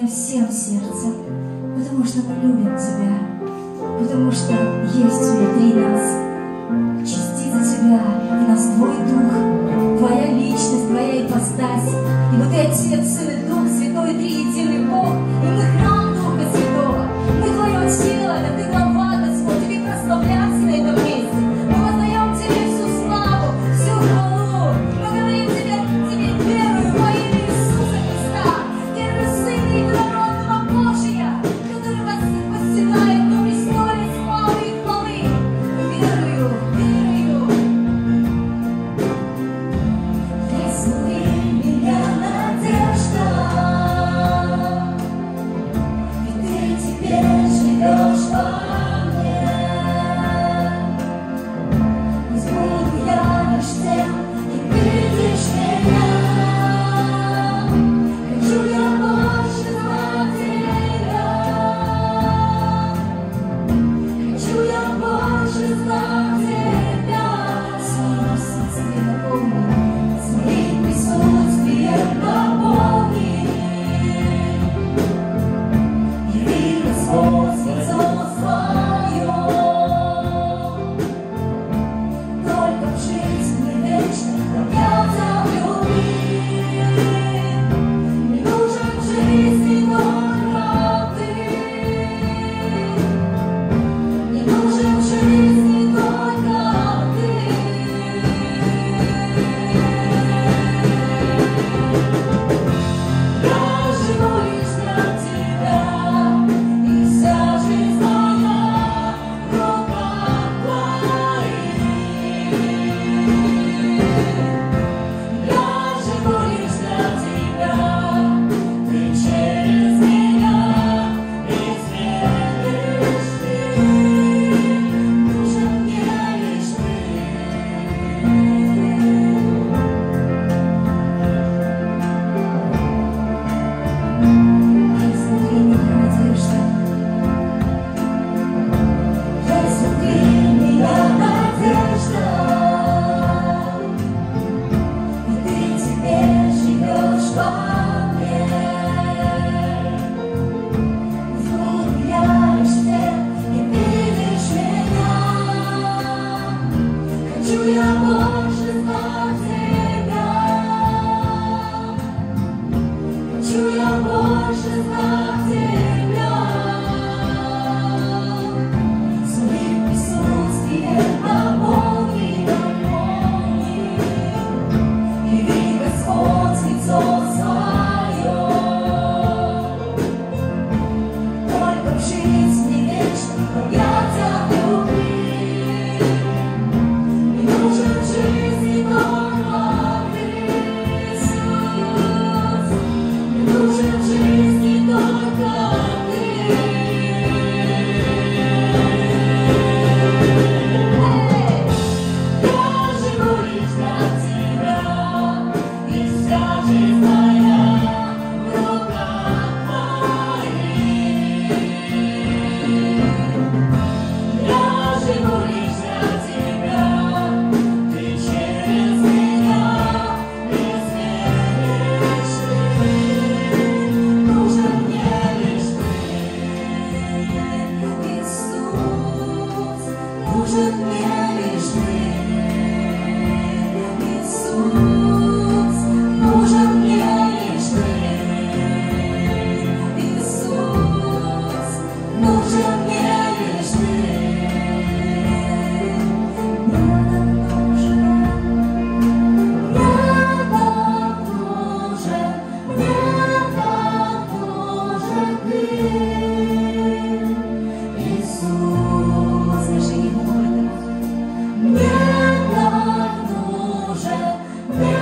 всем сердцем, потому что мы любим Тебя, потому что есть внутри нас частица Тебя, в нас Твой Дух, Твоя личность, Твоя ипостась. Ибо Ты Отец, Сын и Дух Святой, Триединый Бог, и мы храм Духа Святого, мы Твое тело, да Ты глава, Господь, Тебе прославляться на этом месте. Мы воздаем Тебе всю славу, всю хвалу, мы говорим Тебе верую во имя Иисуса Христа, первый Сын единородного Божия, который восседает на престоле славы и хвалы. Верую, верую. Измени меня, надежда, ведь Ты теперь живешь во мне. Пусть буду я лишь тем, и видишь меня. Хочу я больше знать Тебя. Хочу я больше знать Тебя. Своим присутствием наполни, своим присутствием наполни. Яви, Господь, лицо свое. Только в жизни вечной объятия любви. Мне нужен в жизни только Ты. Мне нужен в жизни только Ты. Я живу лишь для Тебя, и вся жизнь моя в руках Твоих. Я живу лишь для Тебя, Ты через меня изменишь Ты. Нужен мне лишь Ты. Есть внутри меня надежда, есть внутри меня надежда, и Ты теперь живешь во мне. Буду я лишь тем, и видишь меня. Хочу я больше знать Тебя. Хочу я больше знать Тебя. Своим присутствием наполни, наполни. Яви, Господь, лицо свое. Только в жизни вечной объятия любви. Мне нужен в жизни только Ты, Иисус. Мне нужен в жизни только Ты. Я живу лишь для Тебя, и вся жизнь моя в руках Твоих. Я живу лишь для Тебя, Ты через меня изменишь Ты. Нужен мне лишь Ты, Иисус. Нужен мне лишь Ты, Иисус. Нужен мне лишь Ты, Иисус. Нужен мне лишь Ты. Мне так нужен, Ты, Иисус. Скажи ему это. Мне так нужен,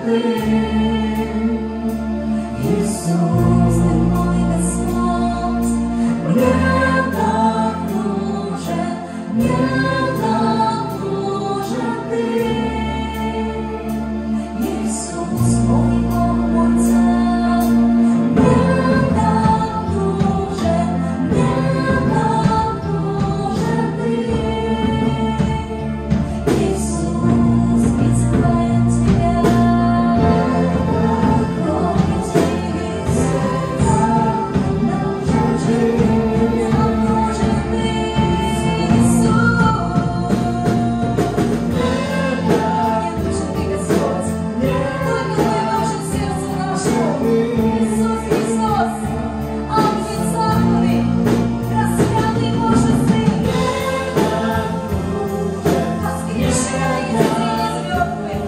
Ты, Иисус, Ты мой Господь, мне так нужен, мне так нужен Ты, Иисус, мой Бог, мой Царь, мне так нужен Ты, Иисус, призываем Тебя, помни Иисус, нам нужен Ты, Иисус. Мне нужен Ты, Господь, только Ты нужен сердцу нашему. Иисус Христос, ангел славный, распятый Божий Сын, воскресший из мертвых,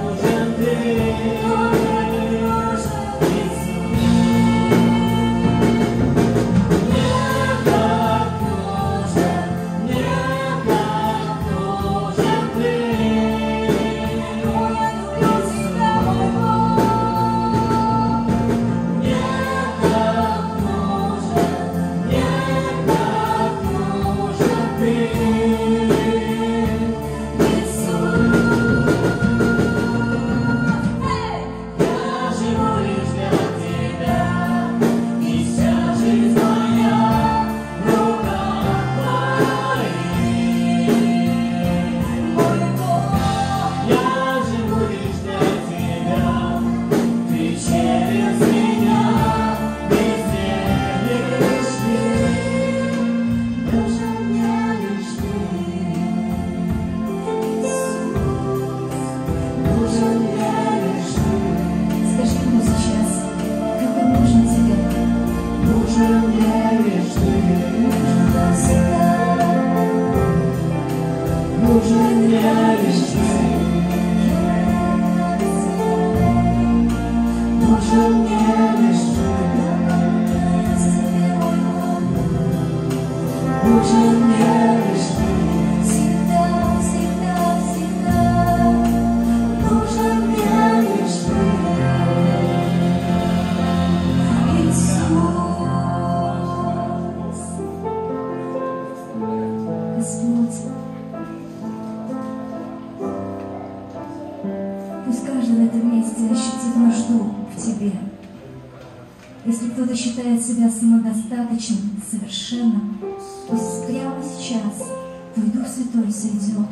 пусть каждый в этом месте ощутит нужду в Тебе. Если кто-то считает себя самодостаточным, совершенным, пусть прямо сейчас Твой Дух Святой сойдет.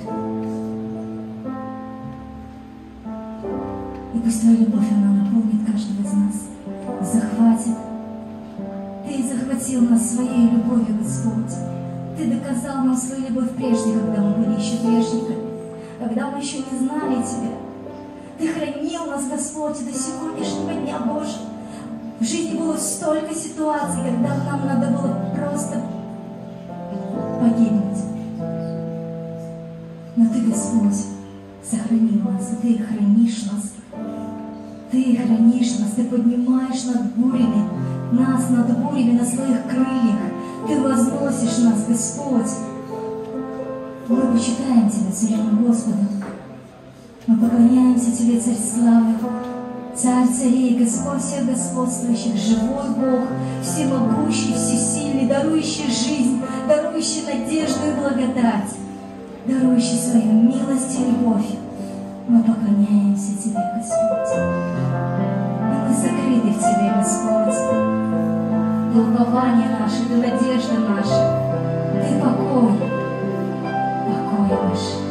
И пусть Твоя любовь, она наполнит каждого из нас, захватит. Ты захватил нас своей любовью, Господь. Ты доказал нам свою любовь прежде, когда мы были еще грешниками, когда мы еще не знали Тебя. Ты хранил нас, Господь, до сегодняшнего дня, Боже. В жизни было столько ситуаций, когда нам надо было просто погибнуть. Но Ты, Господь, сохранил нас, и Ты хранишь нас. Ты хранишь нас, Ты поднимаешь над бурями, нас над бурями на своих крыльях. Ты возносишь нас, Господь. Мы почитаем Тебя, Царем и Господом. Мы поклоняемся Тебе, Царь славы, Царь царей, Господь всех господствующих, живой Бог, всемогущий, всесильный, дарующий жизнь, дарующий надежду и благодать, дарующий свою милость и любовь. Мы поклоняемся Тебе, Господь. И мы сокрыты в Тебе, Господь. Ты упование наше, Ты надежда наша, Ты покой, покой наш.